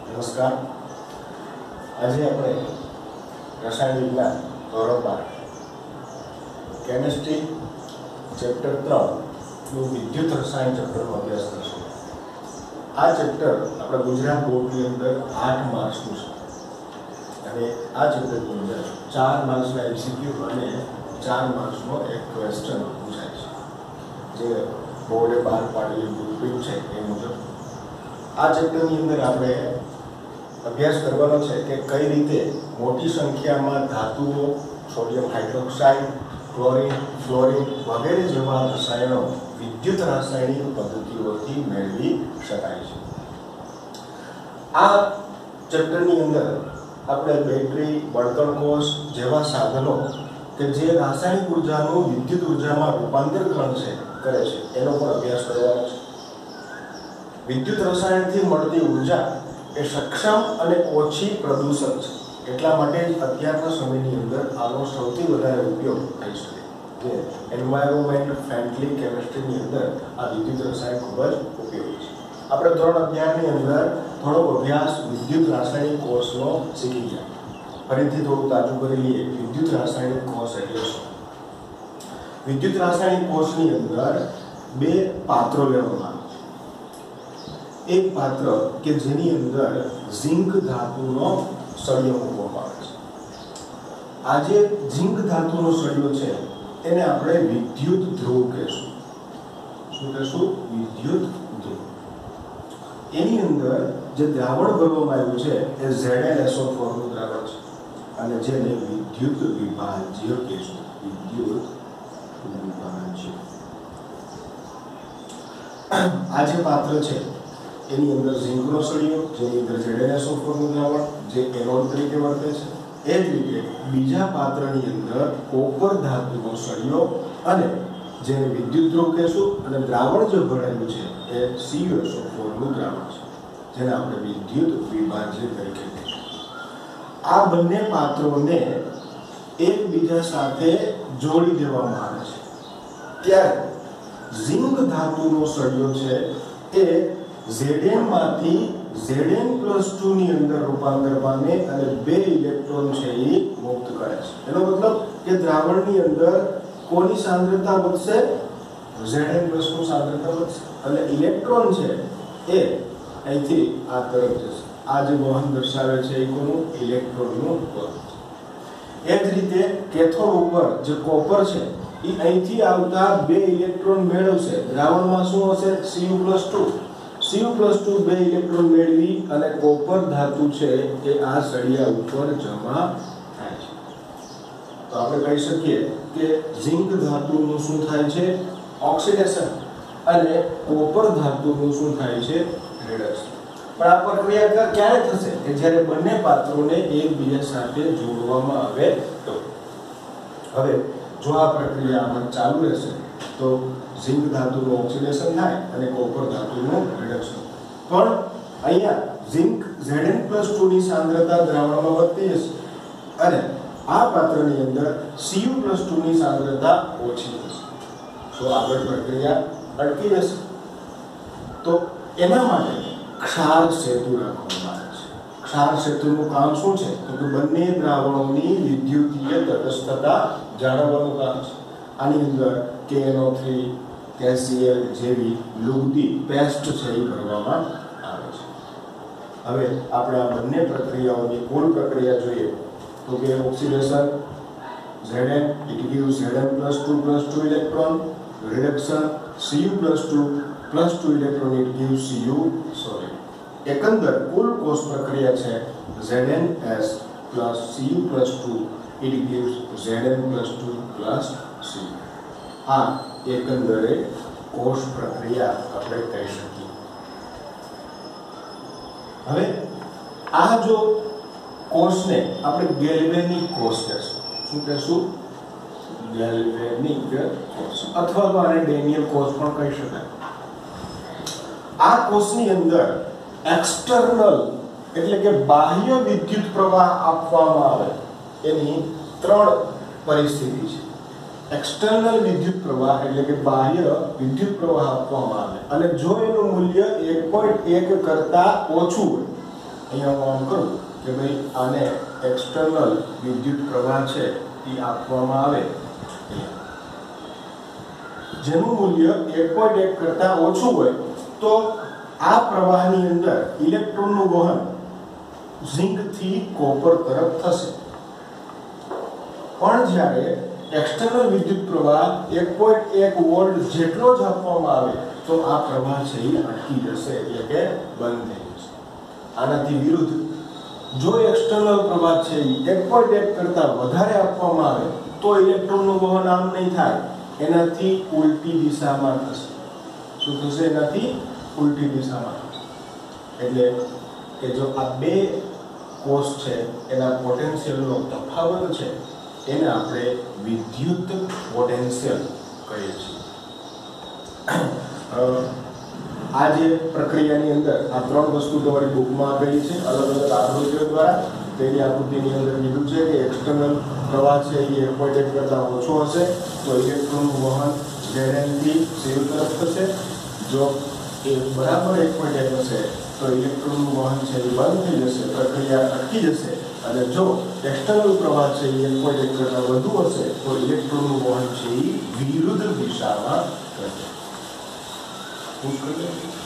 નમસ્કાર. આજે આપણે રસાયણ વિજ્ઞાન ધોરણ 12 કેમિસ્ટ્રી ચેપ્ટર 3 નું વિદ્યુત રસાયણ ચેપ્ટરનો અભ્યાસ કરીશું. આ ચેપ્ટર આપણા ગુજરાત બોર્ડની અંદર 8 માર્ક્સનું છે અને આ ચેપ્ટરની અંદર 4 માર્ક્સના MCQ અને 4 માર્ક્સનો એક ક્વેશ્ચન પૂછાય છે, જે બોર્ડે બહાર પાડેલી બ્લુપ્રિન્ટ છે એ મુજબ. આ ચેપ્ટરની અંદર આપણે અભ્યાસ કરવાનો છે કે કઈ રીતે મોટી સંખ્યામાં ધાતુઓ, સોડિયમ હાઇડ્રોક્સાઇડ, ક્લોરીન, ફ્લોરિન વગેરે જેવા રસાયણો વિદ્યુત રાસાયણિક પદ્ધતિઓથી મેળવી શકાય છે. આ ચેપ્ટરની અંદર આપણે બેટરી, બળતણ કોષ જેવા સાધનો કે જે રાસાયણિક ઉર્જાનું વિદ્યુત ઉર્જામાં રૂપાંતર કરે છે એનો પણ અભ્યાસ કરવાનો છે. વિદ્યુત રસાયણથી મળતી ઉર્જા એ સક્ષમ અને ઓછી પ્રદૂષક છે, એટલા માટે જ અત્યારના સમયની અંદર આનો સૌથી વધારે ઉપયોગ થઈ શકે. જે એન્વાયરમેન્ટ ફ્રેન્ડલી કેમિસ્ટ્રીની અંદર આ વિદ્યુત રસાયણ ખૂબ જ ઉપયોગી છે. આપણે ધોરણ 11ની અંદર થોડો અભ્યાસ વિદ્યુત રાસાયણિક કોષનો શીખી ગયા. ફરીથી થોડું તાજું કરી લઈએ. વિદ્યુત રાસાયણિક કોષ એટલે શું? વિદ્યુત રાસાયણિક કોષની અંદર બે પાત્રો લેવામાં આવે છે. એક પાત્ર કે જેની અંદર ઝિંક ધાતુનો સળિયો મૂકવામાં આવે છે. આ જે ઝિંક ધાતુનો સળિયો છે એને આપણે વિદ્યુત ધ્રુવ કહીશું. શું કહીશું? વિદ્યુત ધ્રુવ. એની અંદર જે દ્રાવણ ભરવામાં આવ્યું છે એ ZnSO4 નું દ્રાવણ છે અને જેને વિદ્યુત વિભાજ્ય કહીશું. વિદ્યુત વિભાજ્ય. આ જે પાત્ર છે એની અંદર ઝિંકનો સળિયો, જેની અંદર ZnSO4 નું દ્રાવણ, જે એનોડ તરીકે વર્તે છે. એ જ રીતે બીજા પાત્રની અંદર કોપર ધાતુનો સળિયો અને જેને વિદ્યુત ધ્રુવ કહીશું, અને દ્રાવણ જે ભરેલું છે એ CuSO4 નું દ્રાવણ છે, જેને આપણે વિદ્યુત વિભાજ્ય તરીકે કહીશું. આ બંને પાત્રોને એકબીજા સાથે જોડી દેવામાં આવે છે. ત્યારે ઝિંક ધાતુનો સળિયો છે એ Zn માંથી Zn+2 ની અંદર રૂપાંતર પામે અને 2 ઇલેક્ટ્રોન છે એ મુક્ત કરે છે. એનો મતલબ કે દ્રાવણની અંદર કોની સાંદ્રતા વધશે? Zn+ નું સાંદ્રતા વધશે અને ઇલેક્ટ્રોન છે એ અહીંથી આ તરફ જશે. આ જે વહન દર્શાવે છે એ કોનું? ઇલેક્ટ્રોનનું વહન છે. એ જ રીતે કેથોડ ઉપર જે કોપર છે એ અહીંથી આવતા 2 ઇલેક્ટ્રોન મેળવશે. દ્રાવણમાં શું હશે? Cu+2 2 ઇલેક્ટ્રોન મેળવી અને કોપર ધાતુ છે એ આ સળિયા ઉપર જમા થાય છે. તો આપણે કહી શકીએ કે ઝિંક ધાતુનું શું થાય છે? ઓક્સિડેશન. અને કોપર ધાતુનું શું થાય છે? રિડક્શન. પણ આ પ્રક્રિયા ક્યારે થશે? કે જ્યારે બંને પાત્રોને એકબીજા સાથે જોડવામાં આવે તો. હવે જો આ પ્રક્રિયા આમાં ચાલુ રહેશે તો ઝિંક ધાતુનું ઓક્સિડેશન થાય અને કોપર ધાતુનું રિડક્શન. પણ અહીંયા ઝિંક Zn+2 ની સાંદ્રતા દ્રાવણમાં વધતી જશે અને આ પાત્રની અંદર Cu+2 ની સાંદ્રતા ઓછી થશે. તો આગળ પ્રક્રિયા અટકી જશે. તો એના માટે ક્ષાર સેતુ રાખવામાં આવે છે. ક્ષાર સેતુનું કામ શું છે? તો કે બંને દ્રાવણોની વિદ્યુતીય તટસ્થતા જાળવવાનું કામ છે. આની અંદર KNO3, KCl જેવી લુગદી પેસ્ટ છે એ ભરવામાં આવે છે. હવે આપણે આ બંને પ્રક્રિયાઓની કુલ પ્રક્રિયા જોઈએ તો કે oxidation Zn, it gives Zn+2 electron, reduction Cu+2 electron, it gives Cu. એકંદર કુલ કોષ પ્રક્રિયા છે Zns Cu+2, it gives Zn+2 Cu. આ એકંદરે કોષ પ્રક્રિયા આપણે કહી શકીએ. હવે આ જો કોષને આપણે ગેલ્વેનિક કોષ કહીશું. શું કહીશું? ગેલ્વેનિક કોષ, અથવા તો આને ડેનિયલ કોષ પણ કહી શકાય. આ કોષની અંદર એક્સટર્નલ એટલે કે બાહ્ય વિદ્યુત પ્રવાહ આપવામાં આવે એની 3 પરિસ્થિતિ છે. એક્સટર્નલ વિદ્યુત પ્રવાહ એટલે કે બાહ્ય વિદ્યુત પ્રવાહ આપવામાં આવે અને જો એનું મૂલ્ય 1.1 કરતા ઓછું હોય અહીંયા હું આમ કરું કે ભાઈ આને એક્સટર્નલ વિદ્યુત પ્રવાહ છે એ આપવામાં આવે, જેનું મૂલ્ય 1.1 કરતાં ઓછું હોય તો આ પ્રવાહની અંદર ઇલેક્ટ્રોનનું વહન ઝિંકથી કોપર તરફ થશે. પણ જ્યારે એક્સટર્નલ વિદ્યુત પ્રવાહ 1.1 વોલ્ટ જેટલો જ આપવામાં આવે તો આ પ્રવાહ છે એ અટકી જશે, એટલે કે બંધ થઈ જશે. આનાથી વિરુદ્ધ જો એક્સટર્નલ પ્રવાહ છે એ 1.1 કરતાં વધારે આપવામાં આવે તો ઇલેક્ટ્રોનનું વહન આમ નહીં થાય, એનાથી ઉલટી દિશામાં થશે. શું થશે? એનાથી ઉલટી દિશામાં થશે. એટલે કે જો આ બે કોષ છે એના પોટેન્શિયલનો તફાવત છે એને આપણે વિદ્યુત પોટેન્શિયલ કહીએ છીએ. આ જે પ્રક્રિયાની અંદર આ ત્રણ વસ્તુ તમારી બુકમાં આપેલી છે અલગ અલગ આકૃતિઓ દ્વારા. તેની આકૃતિની અંદર કીધું છે કે એક્સટર્નલ પ્રવાહ છે એ 1.1 કરતાં ઓછો હશે તો ઇલેક્ટ્રોનનું વહન ઝેડએનથી સીલ તરફ થશે. જો એ બરાબર 1.1 હશે તો ઇલેક્ટ્રોનનું વહન છે એ બંધ થઈ જશે, પ્રક્રિયા અટકી જશે. અને જો એક્સટર્નલ પ્રવાહ છે એ 1.1 કરતાં વધુ હશે તો ઇલેક્ટ્રોનનું વહન છે એ વિરુદ્ધ દિશામાં થશે.